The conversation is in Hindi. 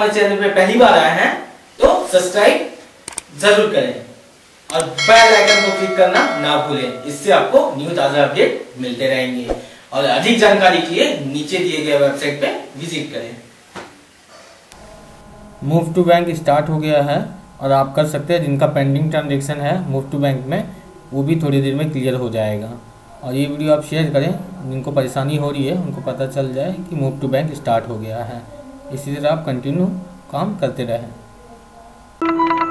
हमारे चैनल पे पहली बार आए हैं तो सब्सक्राइब जरूर करें और बेल आइकन को क्लिक करना ना भूलें। इससे आपको न्यू ताजा अपडेट मिलते रहेंगे और अधिक जानकारी के लिए नीचे दिए गए वेबसाइट पे विजिट करें। मूव टू बैंक स्टार्ट हो गया है और आप कर सकते हैं। जिनका पेंडिंग ट्रांजेक्शन है मूव टू बैंक में, वो भी थोड़ी देर में क्लियर हो जाएगा। और ये वीडियो आप शेयर करें, जिनको परेशानी हो रही है उनको पता चल जाए कि मूव टू बैंक स्टार्ट हो गया है। इसी तरह आप कंटिन्यू काम करते रहें।